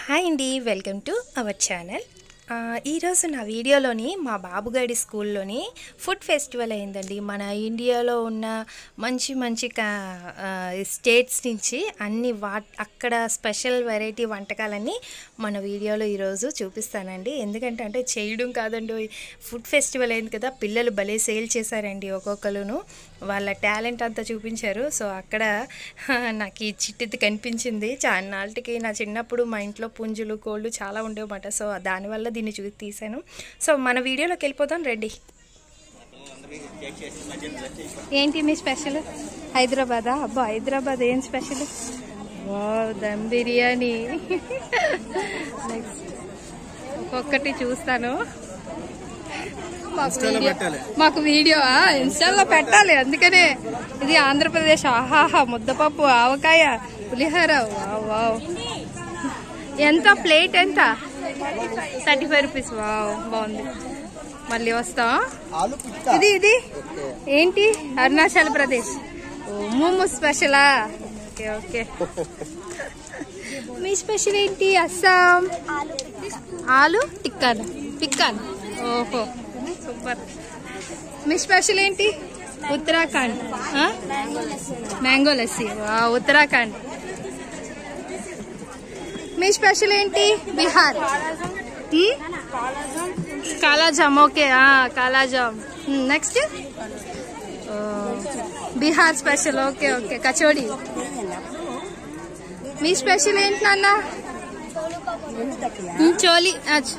Hi అండి, welcome to our channel. ఈరోజు నా వీడియోలోని మా బాబుగాడి స్కూల్లోని ఫుడ్ ఫెస్టివల్ అయిందండి. మన ఇండియాలో ఉన్న మంచి మంచి స్టేట్స్ నుంచి అన్ని అక్కడ స్పెషల్ వెరైటీ వంటకాలన్నీ మన వీడియోలో ఈరోజు చూపిస్తానండి. ఎందుకంటే చేయడం కాదండి, ఫుడ్ ఫెస్టివల్ అయింది కదా, పిల్లలు భలే సేల్ చేశారండి. ఒక్కొక్కరును వాళ్ళ టాలెంట్ అంతా చూపించారు. సో అక్కడ నాకు ఈ చిట్టిది కనిపించింది. చాలానాటికి నా చిన్నప్పుడు మా ఇంట్లో పుంజులు కోళ్ళు చాలా ఉండేవన్నమాట. సో దానివల్ల దీన్ని తీసాను. సో మన వీడియోలోకి వెళ్ళిపోతాం రండి. ఏంటి మీ స్పెషల్? హైదరాబాదా? అబ్బా, హైదరాబాద్ ఏం స్పెషల్? దమ్ బిర్యానీ. నెక్స్ట్ ఒక్కొక్కటి చూస్తాను. మాకు వీడియో ఇన్స్టాలో పెట్టాలి, అందుకనే. ఇది ఆంధ్రప్రదేశ్. ఆహాహా, ముద్దపప్పు, ఆవకాయ, పులిహోర. వావ్, ఎంత ప్లేట్? ఎంత? 35 రూపీస్. వావ్, బాగుంది. మళ్ళీ వస్తాం. ఇది ఏంటి? అరుణాచల్ ప్రదేశ్. మోమో స్పెషలా? Okay okay. మీ స్పెషల్ ఏంటి? అస్సాం ఆలు పిక్కాన్. ఓహో, సూపర్. మీ స్పెషల్ ఏంటి? ఉత్తరాఖండ్. మ్యాంగో లస్సీ. ఉత్తరాఖండ్. మీ స్పెషల్ ఏంటి? Bihar. కాలాజామ్. Okay, కాలాజామ్. Next Bihar special. Okay okay, kachori. మీ స్పెషల్ ఏంటి నాన్న? చోలీ.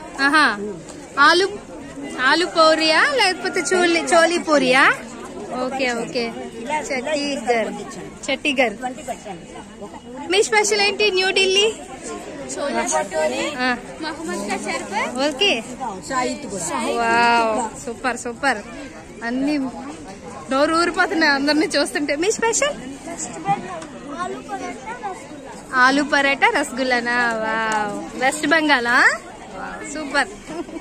ఆలు పూరియా లేకపోతే చోలీ పూరియా? Okay okay, చట్టిగర్. మీ స్పెషల్ ఏంటి? New Delhi. Okay, wow, super super. అన్ని నోరు ఊరిపోతున్నాయి అందరినీ చూస్తుంటే. మీ స్పెషల్? ఆలు పరాటా రసగుల్లానా? వావ్, వెస్ట్ బెంగాలా? సూపర్.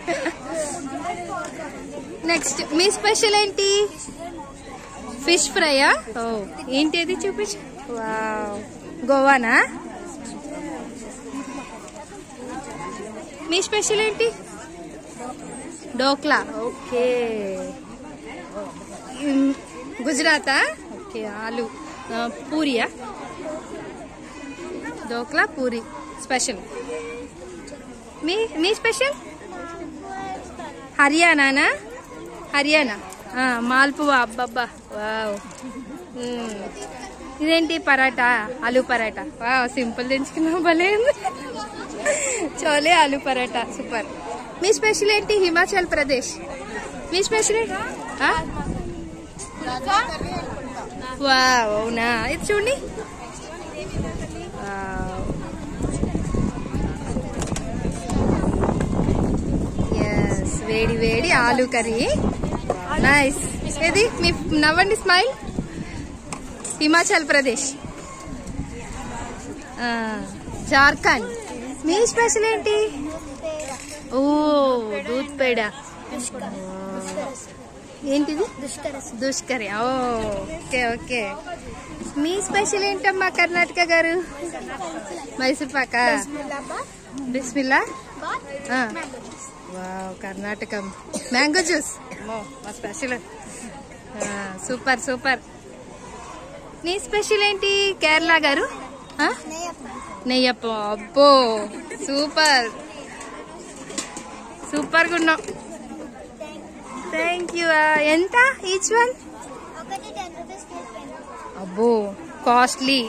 నెక్స్ట్ మీ స్పెషల్ ఏంటి? ఫిష్ ఫ్రైయా? ఓ, ఏంటి అది చూపించు. వావ్, గోవానా? మీ స్పెషల్ ఏంటి? డోక్లా. ఓకే, గుజరాతా? ఓకే, ఆలు పూరియా? డోక్లా పూరి స్పెషల్. మీ స్పెషల్? హర్యానా? మాల్పువా. అబ్బబ్బా, వావ్. ఇదేంటి? పరాటా, ఆలు పరాటా. వావ్, సింపుల్ తెంచుకున్నాం, భలే. చోలే ఆలు పరాటా, సూపర్. మీ స్పెషల్ ఏంటి? హిమాచల్ ప్రదేశ్. మీ స్పెషల్ ఏంటి? వావ్, అవునా? ఇది చూడండి. ఎస్, వేడి వేడి ఆలు కర్రీ. నైస్. ఇది మీ నవ్వండి, స్మైల్. హిమాచల్ ప్రదేశ్. జార్ఖండ్. మీ స్పెషల్ ఏంటి? ఓ, దూద్ పేడ. ఏంటిది? దుష్కరి. Okay okay. మీ స్పెషల్ ఏంటమ్మా కర్ణాటక గారు? మైసూర్ పాక. Bismillah. Wow, Karnataka mango juice. మా స్పెషల్. Super super. నీ స్పెషల్ ఏంటి కేరళ గారు? నెయ్యప్ప. అబ్బో, సూపర్ సూపర్గా ఉన్నాం. Thank you. ఎంత ఈచ్ వన్? అబ్బో, కాస్ట్లీ.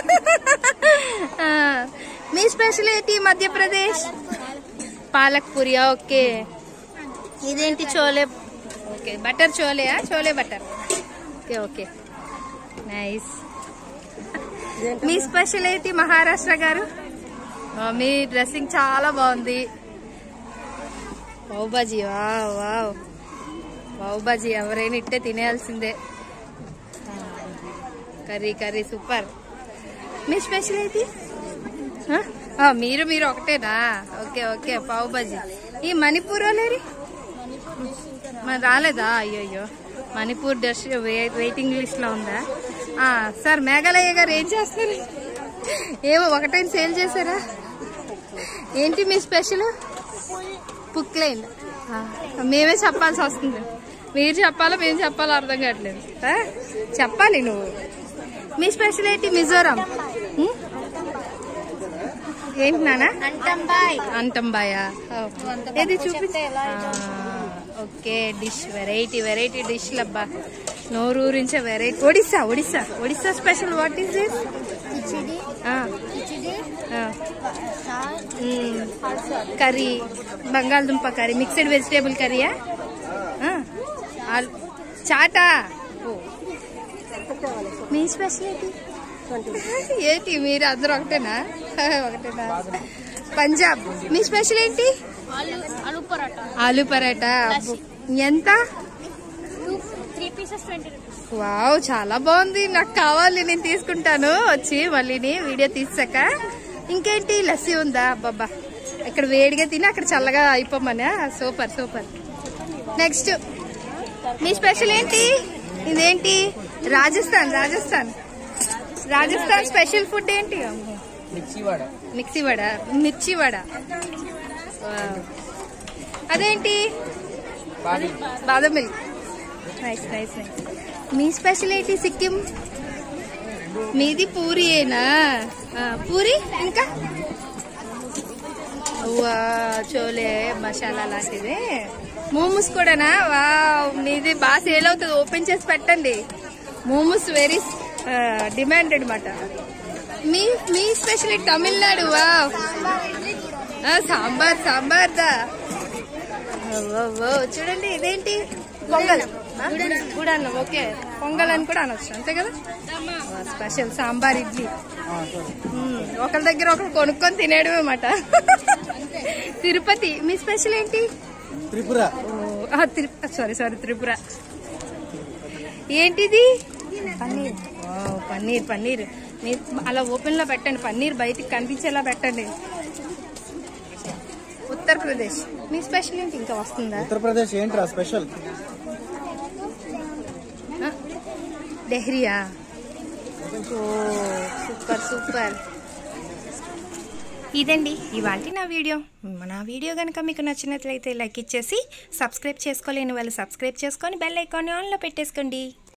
మీ స్పెషల్ ఏంటి? మధ్యప్రదేశ్. పాలక్ పూరి. ఓకే. ఇదేంటి? Chole. Okay, butter చోలేయా? Chole butter. Okay okay, nice. మీ స్పెషల్ ఏంటి? మహారాష్ట్ర గారు. మీ డ్రెస్సింగ్ చాలా బాగుంది. పావ్ బాజీ. వావ్ వావ్, పావ్ బాజీ ఎవరైనా ఇట్టే తినేయాల్సిందే. Curry super. మీ స్పెషల్ ఏంటి? మీరు ఒకటేనా? Okay okay, pav bhaji. ఈ మణిపూర్ వాళ్ళేరి రాలేదా? అయ్యో, మణిపూర్ డష్ వెయిటింగ్ లిస్ట్ లో ఉందా? సార్, మేఘాలయ గారు ఏం చేస్తారు? ఏమో ఒకటైనా సేల్ చేశారా? ఏంటి మీ స్పెషల్? పుక్లైన్. మేమే చెప్పాల్సి వస్తుంది. మీరు చెప్పాలో మేము చెప్పాలో అర్థం కావట్లేదు. చెప్పాలి నువ్వు. మీ స్పెషల్ ఏంటి? మిజోరాం. ఏంటి నాన్న? అంటంబాయా? ఏది చూపి. ఓకే, డిష్ వెరైటీ వెరైటీ డిష్లు అబ్బా, నోరూరించే variety. Odisha Odisha Odisha special. What is this? Curry, బంగాళదుంప కర్రీ, మిక్స్డ్ వెజిటేబుల్ కర్రీయా? చాటా. మీ స్పెషల్ ఏంటి? మీరు అందరూ ఒకటేనా? ఒకటేనా? పంజాబ్. మీ స్పెషల్ ఏంటి? ఆలూ పరాటా. ఎంత? వావ్, చాలా బాగుంది. నాకు కావాలి, నేను తీసుకుంటాను వచ్చి మళ్ళీ వీడియో తీసాక. ఇంకేంటి? లస్సీ ఉందా? అబ్బాబ్బా, ఇక్కడ వేడిగా తిని అక్కడ చల్లగా అయిపోమనా. Super super. నెక్స్ట్ మీ స్పెషల్ ఏంటి? ఇదేంటి? రాజస్థాన్. రాజస్థాన్ రాజస్థాన్ స్పెషల్ ఫుడ్ ఏంటి? మిర్చి వడ. మిర్చి వడ. అదేంటి? Badam milk. Nice nice nice. మీ స్పెషల్ ఏంటి? సిక్కిం. మీది పూరియేనా? పూరి. ఇంకా చోలే మసాలా లాంటిది. మోమోస్ కూడానా? వా, మీది బాగా సేల్ అవుతుంది. ఓపెన్ చేసి పెట్టండి. మోమోస్ వెరీ డిమాండెడ్ మాట. మీ స్పెషల్ తమిళనాడు. వా, సాంబార్. సాంబార్ దా. చూడండి, ఇదేంటి? పొంగల్. గుడన్నం. ఓకే, పొంగల్ అని కూడా అనొచ్చు, అంతే కదా? స్పెషల్ సాంబార్, ఇడ్లీ. ఒకరి దగ్గర ఒకరు కొనుక్కొని తినేయడమే అన్నమాట. తిరుపతి. మీ స్పెషల్ ఏంటి? త్రిపుర. Sorry sorry, Tripura. ఏంటిది? పన్నీర్. పన్నీర్ పన్నీర్. మీరు అలా ఓపెన్ లో పెట్టండి, పన్నీర్ బయటికి కనిపించేలా పెట్టండి. ఉత్తరప్రదేశ్. మీ స్పెషల్ ఏంటి? ఇంకా వస్తుందా? ఉత్తరప్రదేశ్ ఏంట్రా స్పెషల్? డెహ్రియా. Super super. ఇదండి ఇవాల్టి నా వీడియో. నా వీడియో కనుక మీకు నచ్చినట్లయితే లైక్ ఇచ్చేసి, సబ్స్క్రైబ్ చేసుకోలేని వాళ్ళు సబ్స్క్రైబ్ చేసుకొని బెల్ ఐకాన్ ఆన్లో పెట్టేసుకోండి.